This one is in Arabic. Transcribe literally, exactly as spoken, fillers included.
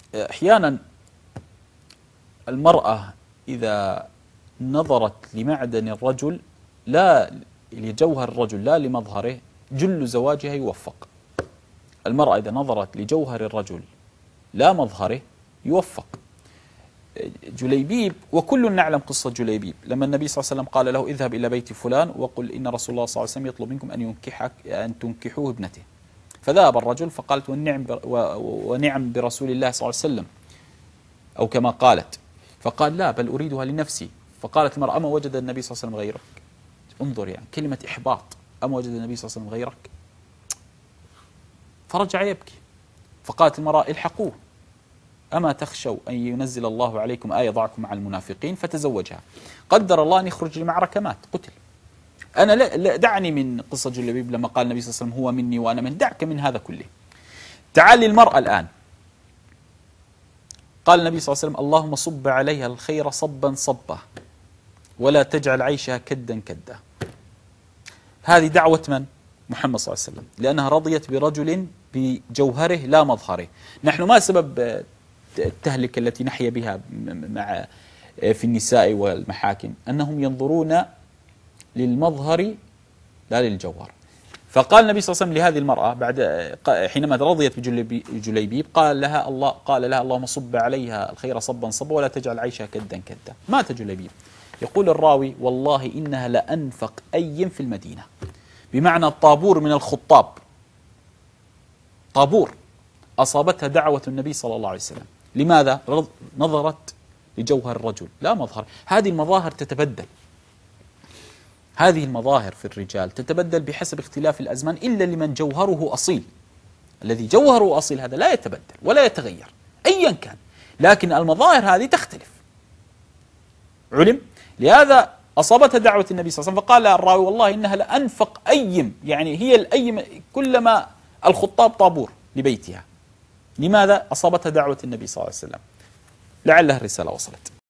أحيانا المرأة إذا نظرت لمعدن الرجل لا لجوهر الرجل لا لمظهره جل زواجها يوفق. المرأة إذا نظرت لجوهر الرجل لا مظهره يوفق. جليبيب، وكل نعلم قصة جليبيب لما النبي صلى الله عليه وسلم قال له اذهب إلى بيت فلان وقل إن رسول الله صلى الله عليه وسلم يطلب منكم أن ينكحك أن تنكحوه ابنته. فذهب الرجل فقالت والنعم ونعم برسول الله صلى الله عليه وسلم أو كما قالت، فقال لا بل أريدها لنفسي. فقالت المرأة أما وجد النبي صلى الله عليه وسلم غيرك؟ انظر يعني كلمة إحباط، أما وجد النبي صلى الله عليه وسلم غيرك؟ فرجع يبكي. فقالت المرأة الحقوه أما تخشوا أن ينزل الله عليكم آية ضعكم مع المنافقين؟ فتزوجها. قدر الله أن يخرج لمعركة مات قتل. أنا لا دعني من قصة جلبيب لما قال النبي صلى الله عليه وسلم هو مني وأنا من، دعك من هذا كله. تعال للمرأة الآن. قال النبي صلى الله عليه وسلم اللهم صب عليها الخير صبا صبا ولا تجعل عيشها كدا كدا. هذه دعوة من؟ محمد صلى الله عليه وسلم، لأنها رضيت برجل بجوهره لا مظهره. نحن ما سبب التهلكة التي نحيا بها مع في النساء والمحاكم أنهم ينظرون للمظهر لا للجوهر. فقال النبي صلى الله عليه وسلم لهذه المرأة بعد حينما رضيت بجليبيب قال لها الله قال لها اللهم صب عليها الخير صبا صبا ولا تجعل عيشها كدا كدا. مات جليبيب. يقول الراوي والله إنها لأنفق أي في المدينة، بمعنى الطابور من الخطاب، طابور أصابتها دعوة النبي صلى الله عليه وسلم. لماذا؟ نظرت لجوهر الرجل لا مظهر. هذه المظاهر تتبدل، هذه المظاهر في الرجال تتبدل بحسب اختلاف الأزمان إلا لمن جوهره أصيل. الذي جوهره أصيل هذا لا يتبدل ولا يتغير أيا كان، لكن المظاهر هذه تختلف. علم؟ لهذا أصابتها دعوة النبي صلى الله عليه وسلم. فقال الراوي والله إنها لأنفق أيم، يعني هي الأيم كلما الخطاب طابور لبيتها. لماذا؟ أصابتها دعوة النبي صلى الله عليه وسلم. لعلها الرسالة وصلت.